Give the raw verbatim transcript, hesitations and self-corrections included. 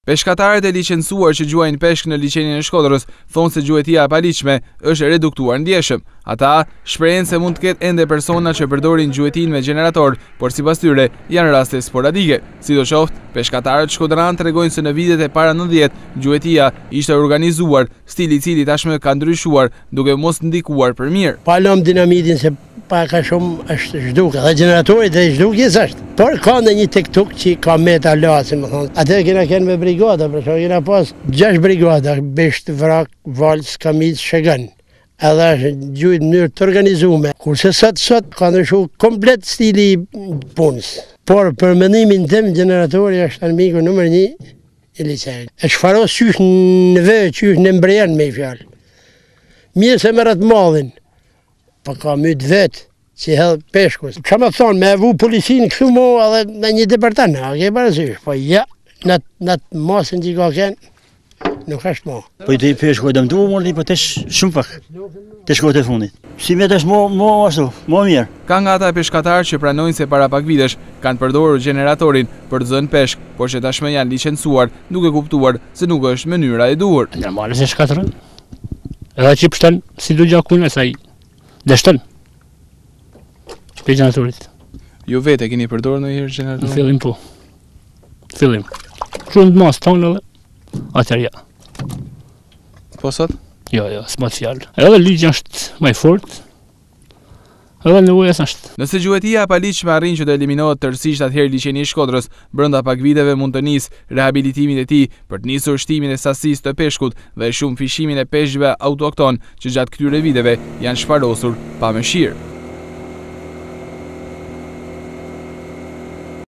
Peshkatarët e licencuar që gjuajnë peshk në liçenin e Shkodrës thonë se gjuetia e paligjshme është reduktuar ndjeshëm. Ata shprehen se mund të ketë ende persona që përdorin gjuetin me gjenerator, por sipas tyre janë raste sporadike. Sidoqoftë, peshkatarët shkodran tregojnë se në vitet e para nëntëdhjetë gjuetia ishte organizuar, stili i cili tashmë ka ndryshuar, duke mos ndikuar për mirë. Pa lëm dinamitin se pa ka shumë është zhduk, dhe generatorit dhe zhdukjes është. Por ka në një tek-tuk që ka meta lasë, më thonë. Atë kena kënë me brigada, për shumë kena pas gjash brigada, besht, vrak, valës, kamiz, shëgën. Edhe është gjujtë mënyrë të organizume. Kurse sot sot ka ndryshu komplet stili punës. Por për mendimin tim, generatori është armiku nëmër një i licenit. E shfaros qysh në vë, qysh në mbrejen me i fjallë. Mirë se merret madhin, po ka mytë vetë që hedhë peshkus. Që me thonë, me vu policinë kështu mo edhe në një departan, a ke parasysh, po ja, në të masën që ka kënë, nuk është mo. Po i të i peshku e dëmdu, mordi, po tesh shumë pak, të shkojt e fundit. Si me tesh mo, mo ashtu, mo mirë. Ka nga ata peshkatarë që pranojnë se para pak vitesh kanë përdorur gjeneratorin për të zënë peshk, por që tashmë janë licencuar, duke kuptuar se nuk është mënyra e duhur. Normale se shkatërën, edhe që pështën, si du gjakun e saj, dështën, për gjeneratorit. Jo vete, keni përdorur në njërë gjeneratorin? Në fillim po, fillim. Shumë të mas tonë edhe, atër ja. Po sot? Jo, jo, s'ma të fjallë. Edhe ligjë është maj fort, edhe nevojas është. Nëse gjuetia e paligjshme arrin që të eliminohet tërësisht, atëherë liçeni i Shkodrës brenda pak viteve mund të nisë rehabilitimin e tij për të nisur shtimin e sasisë të peshkut dhe shumë fishimin e peshqve autokton që gjatë këtyre viteve janë shfarosur pa mëshirë.